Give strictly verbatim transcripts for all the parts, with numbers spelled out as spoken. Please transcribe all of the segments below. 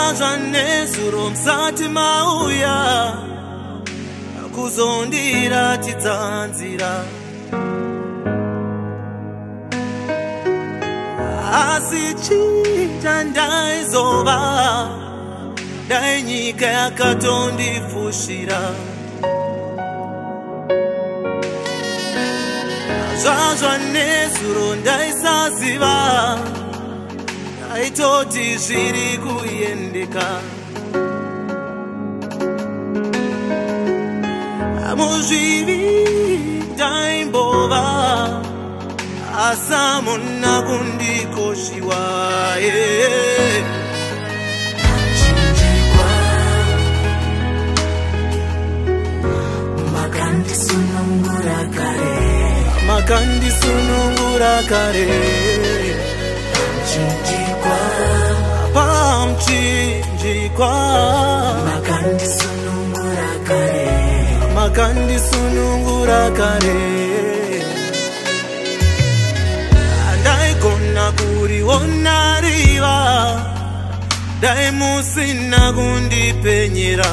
Zazwa nezuro msati mauya Kuzondira titanzira Asichita ndaizoba Dainyika yakatondipfushira Zazwa nezuro ndaisaziva Daitoti zviri kuyendeka Muzvivi ndaimbova Asamuna kundikoshiwa Pamchinjikwa Makandisunungura kare Makandisunungura kare Pamchinjikwa Pamchinjikwa Makandisunungura kare Makandisunungura kare Ndaikona kuriona riva Ndaimusina kundipenyera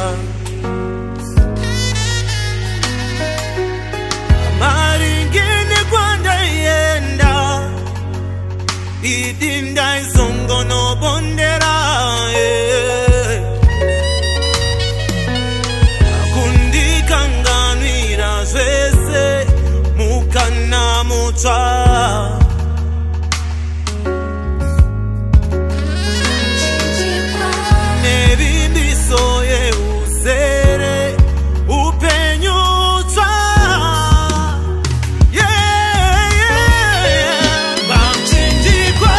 Maringene kwandaienda Idi ndaizongonobondera Kundikanganwira zvese mukana mutsva Nevimbiso yeuzere upenyutsva Yeah, yeah Pamchinjikwa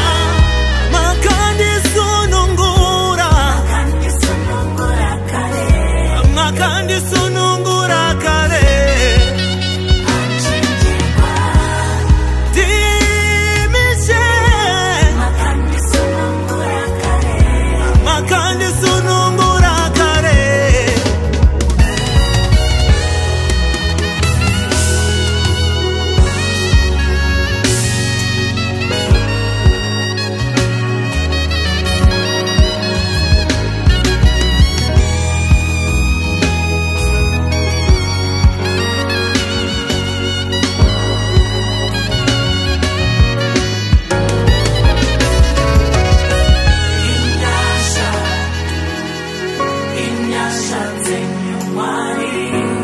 Makandisunungura Makandisunungura kare Makandisunungura kare Pamchinjikwa Dimishe Makandisunungura kare Makandisunungura kare Inyasha Inyasha zenyumari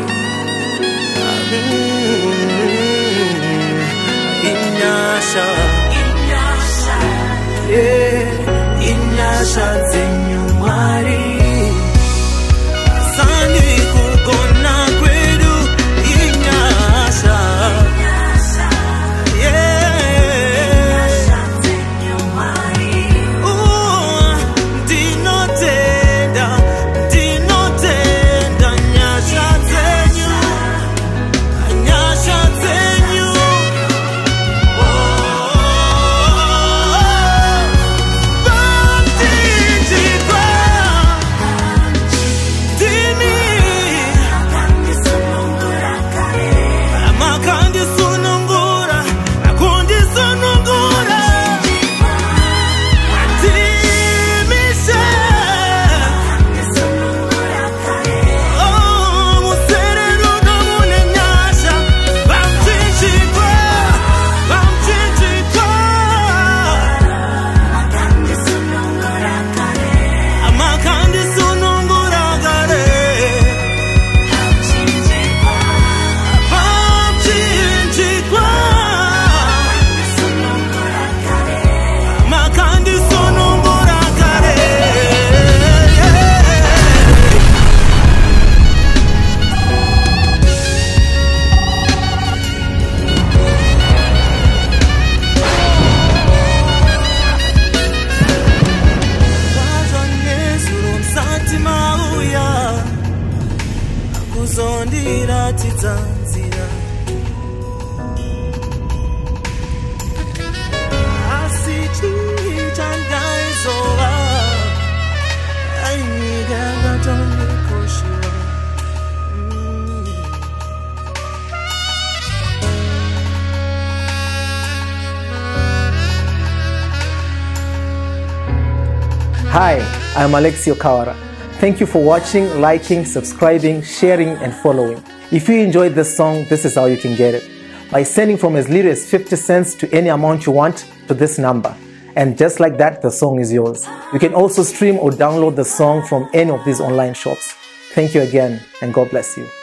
Inyasha Inyasha Yeah Inyasha zenyumari Sandi kukona kwedu Inyasha Inyasha Yeah zenyumari Uh, Dinotenda Dinotenda Nyasha zenyu Nyasha zenyu Oh Pamchinjikwa Dimi Makandisunungura kare Makandisunungura Makandisunungura Dimishe Makandisunungura kare Oh Muserero namune nyasha Pamchinjikwa Pamchinjikwa Makandisunungura kare Makandisunungura kare Pamchinjikwa Pamchinjikwa Makandisunungura kare Makandisunungura kare Zazwa nezuro msati mauya Kuzondira titanzira Asichita ndaizoba Dainyika yakatondipfushira Hi, I'm ALEXIO Kawara. Thank you for watching, liking, subscribing, sharing, and following. If you enjoyed this song, this is how you can get it. By sending from as little as fifty cents to any amount you want to this number. And just like that, the song is yours. You can also stream or download the song from any of these online shops. Thank you again, and God bless you.